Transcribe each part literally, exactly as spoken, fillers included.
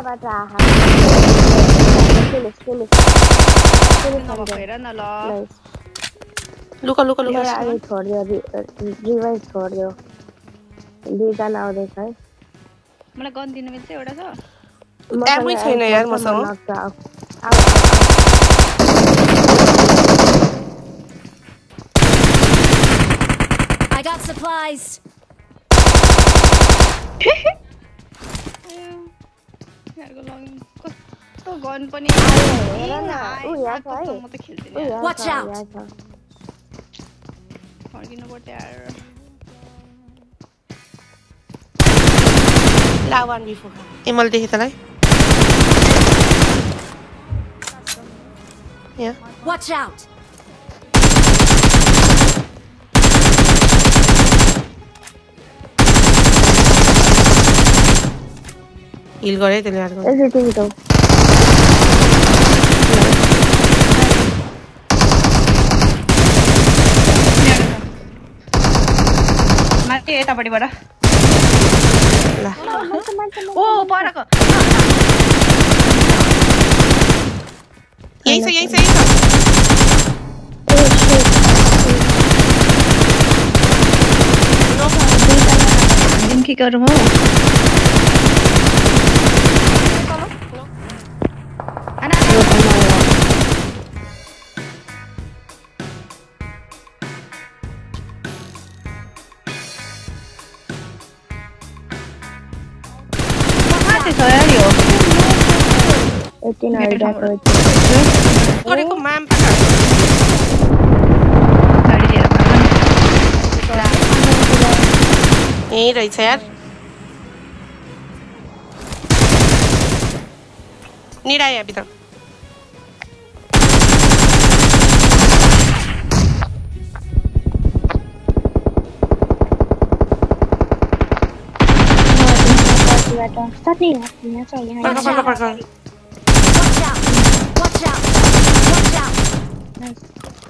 बाबाबाट आहा लुका लुका लुका आगे छोड़ दियो रिवाइज छोड़ दियो दुईजना आउँदैछ है मलाई गन दिनु मिल्छ एउटा छ एमै छैन यार मसँग I got supplies. यारको लगिङ कस्तो गन पनि हेर न उ यहाँ छ है म त खेल्दिन Watch out. फर्किनु पर्छ यार ला one v four ए मैले देखे तलाई या Watch out. हिल गरे त्यसले यार यसले टिभी त माथि यतापट्टिबाट ला ओ परको यही छ यही छ यही छ दिन के गरौँ हो eighteen आइरहेको गरेको माम यही रहेछ यार निडा यहाँ भित्र साथी यहाँ छ यहाँ पर्ख पर्ख पर्ख Watch out. Watch out. Watch out. Nice.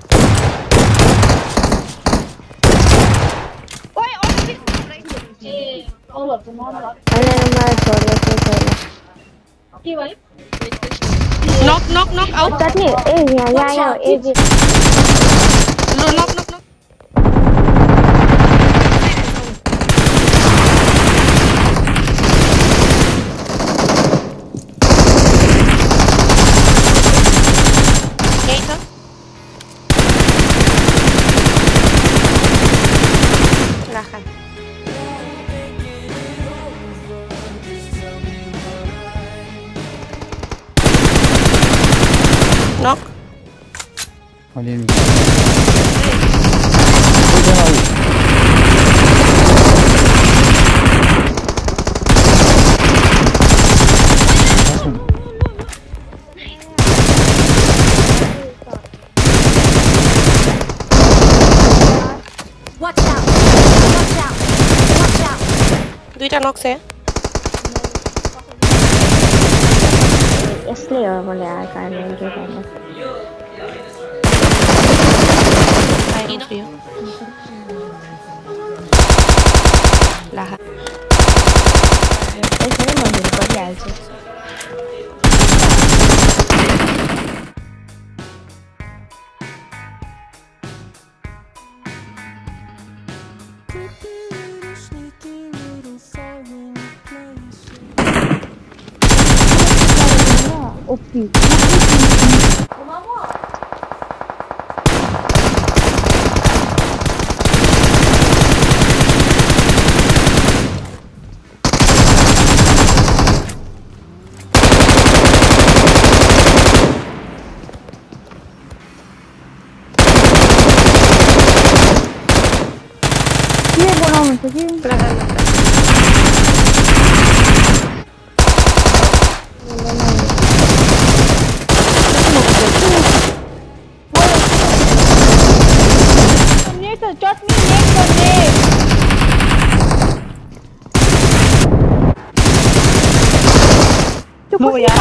ओइ ओइ ए all of them all of अरे मैं छोड़ दे के के भयो नॉक नॉक नॉक आउट साथी ए यहाँ यहाँ यहाँ ए जी no knock knock knock Knock. Watch out. Watch out. Watch out. दुईटा knock छ यसले हो मैले आएको आर्मी के गर्नु ला यसरी मन्दिर परिहाल्छु ओपी के बनाउनु छ कि चटनी नेक गर्ने त्यो को यार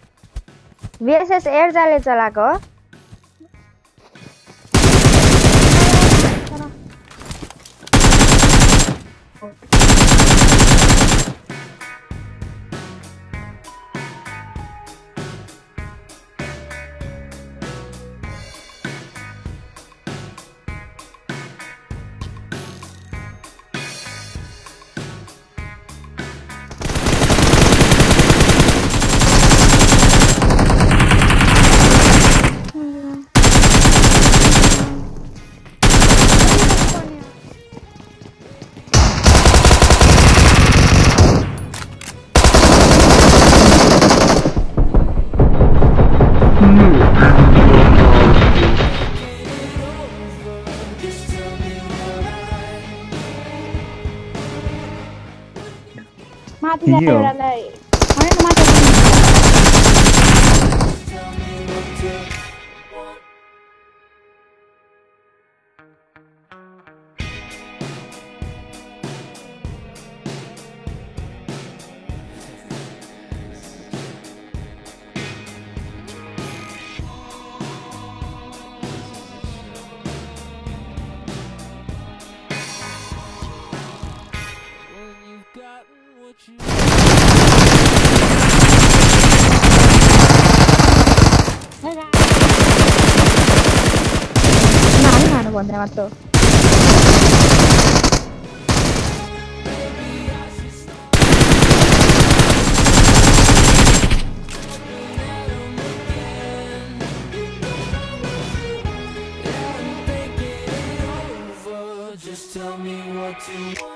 वीएसएस एयर जाले चलाको Mati Iya. dah orang lain. Mana nak mati? Nah, mana buat dia mati? Just tell me what you want.